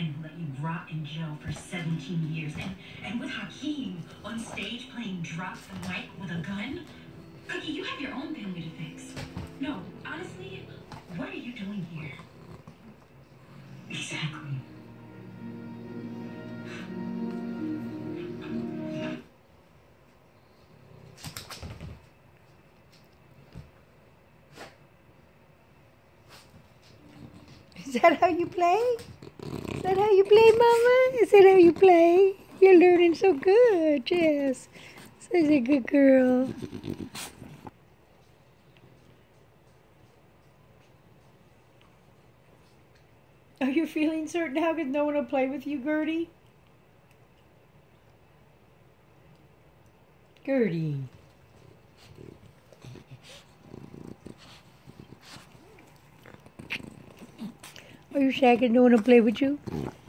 man who let you rot in jail for 17 years. And with Hakeem on stage playing drop the mic with a gun? Cookie, you have your own family to fix. No, honestly, what are you doing here? Exactly. Is that how you play? Is that how you play, Mama? Is that how you play? You're learning so good, yes. Such a good girl. Are you feeling certain how could no one will play with you, Gertie? Gertie. Are you sad no one will play with you?